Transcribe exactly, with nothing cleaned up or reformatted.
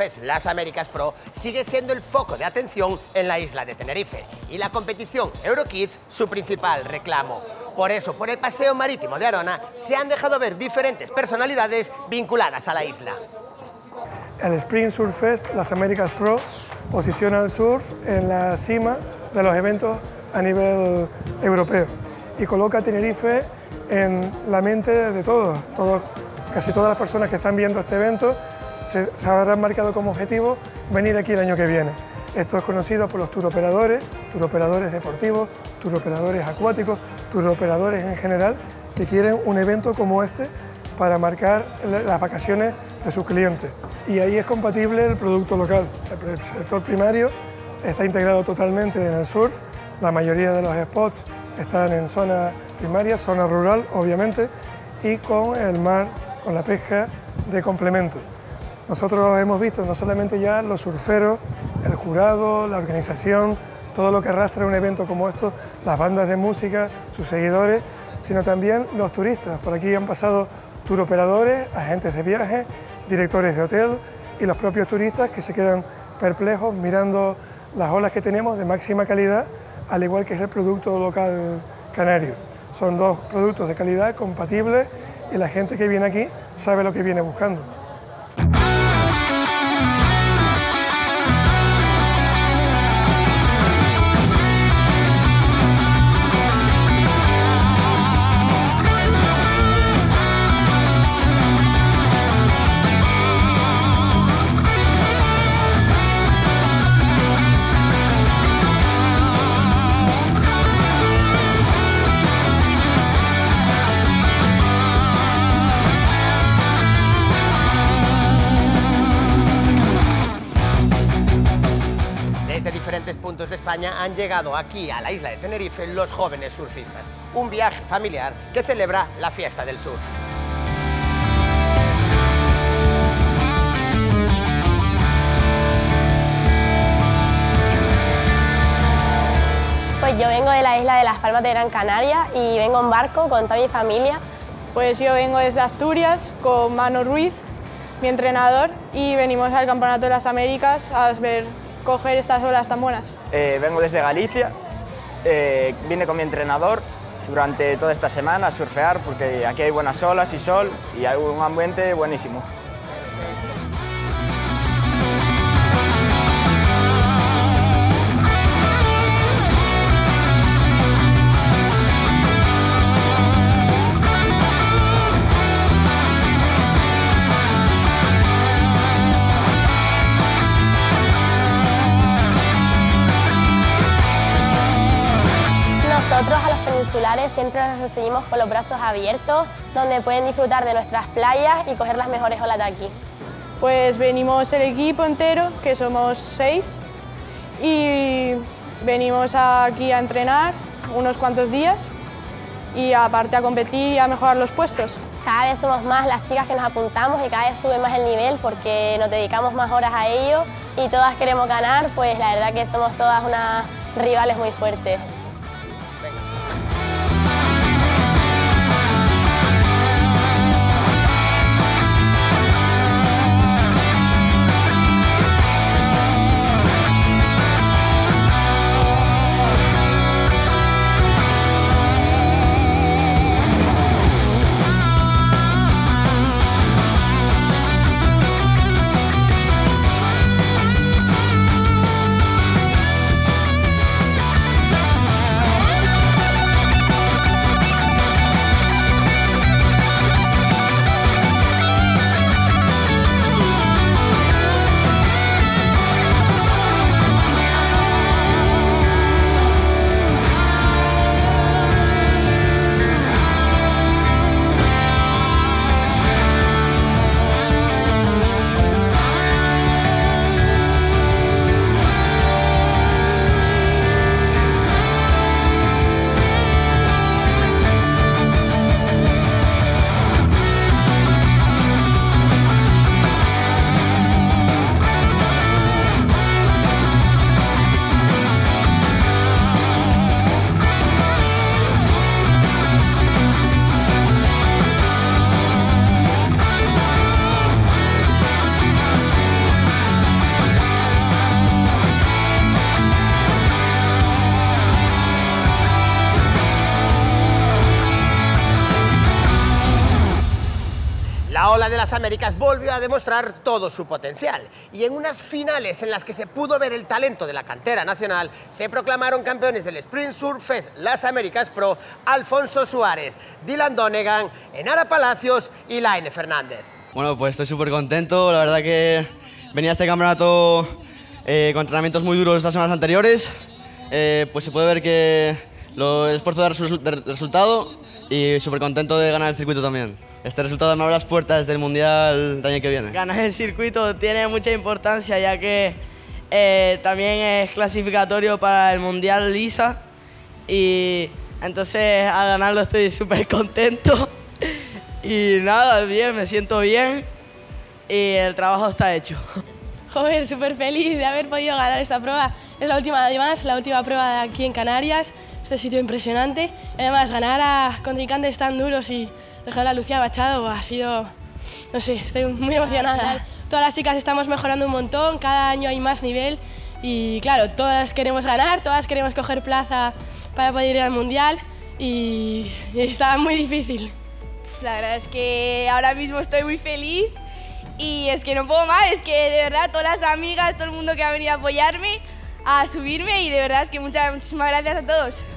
pues las Américas Pro sigue siendo el foco de atención en la isla de Tenerife y la competición Eurokids su principal reclamo. Por eso, por el paseo marítimo de Arona se han dejado ver diferentes personalidades vinculadas a la isla. El Spring Surf Fest, las Américas Pro, posiciona el surf en la cima de los eventos a nivel europeo y coloca a Tenerife en la mente de todos. todos casi todas las personas que están viendo este evento se, se habrán marcado como objetivo venir aquí el año que viene. Esto es conocido por los turoperadores, turoperadores deportivos, turoperadores acuáticos, turoperadores en general, que quieren un evento como este para marcar las vacaciones de sus clientes. Y ahí es compatible el producto local. El sector primario está integrado totalmente en el surf, la mayoría de los spots están en zona primaria, zona rural obviamente, y con el mar, con la pesca de complemento. Nosotros hemos visto no solamente ya los surferos, el jurado, la organización, todo lo que arrastra un evento como esto, las bandas de música, sus seguidores, sino también los turistas. Por aquí han pasado turoperadores, agentes de viaje, directores de hotel y los propios turistas que se quedan perplejos mirando las olas que tenemos de máxima calidad, al igual que es el producto local canario. Son dos productos de calidad compatibles y la gente que viene aquí sabe lo que viene buscando. Diferentes puntos de España han llegado aquí a la isla de Tenerife los jóvenes surfistas, un viaje familiar que celebra la fiesta del surf. Pues yo vengo de la isla de Las Palmas de Gran Canaria y vengo en barco con toda mi familia. Pues yo vengo desde Asturias con Manu Ruiz, mi entrenador, y venimos al Campeonato de las Américas a ver coger estas olas tan buenas. Eh, vengo desde Galicia, eh, vine con mi entrenador durante toda esta semana a surfear porque aquí hay buenas olas y sol y hay un ambiente buenísimo. Nosotros a los peninsulares siempre nos recibimos con los brazos abiertos, donde pueden disfrutar de nuestras playas y coger las mejores olas de aquí. Pues venimos el equipo entero, que somos seis, y venimos aquí a entrenar unos cuantos días y aparte a competir y a mejorar los puestos. Cada vez somos más las chicas que nos apuntamos y cada vez sube más el nivel porque nos dedicamos más horas a ello y todas queremos ganar, pues la verdad que somos todas unas rivales muy fuertes. Isla de las Américas volvió a demostrar todo su potencial y en unas finales en las que se pudo ver el talento de la cantera nacional se proclamaron campeones del Sprint Surf Fest Las Américas Pro Alfonso Suárez, Dylan Donegan, Enara Palacios y Laine Fernández. Bueno, pues estoy súper contento, la verdad que venía a este campeonato eh, con entrenamientos muy duros las semanas anteriores, eh, pues se puede ver que lo, el esfuerzo da resu de resultado y súper contento de ganar el circuito también. Este resultado me abre las puertas del Mundial del año que viene. Ganar el circuito tiene mucha importancia ya que eh, también es clasificatorio para el Mundial Lisa y entonces al ganarlo estoy súper contento y nada, bien, me siento bien y el trabajo está hecho. Joder, súper feliz de haber podido ganar esta prueba. Es la última, además, la última prueba de aquí en Canarias, este sitio impresionante. Además, ganar a contrincantes tan duros y dejar a Lucía Machado ha sido, no sé, estoy muy emocionada. Todas las chicas estamos mejorando un montón, cada año hay más nivel y claro, todas queremos ganar, todas queremos coger plaza para poder ir al Mundial y, y está muy difícil. La verdad es que ahora mismo estoy muy feliz y es que no puedo más, es que de verdad todas las amigas, todo el mundo que ha venido a apoyarme, a subirme y de verdad es que muchas, muchísimas gracias a todos.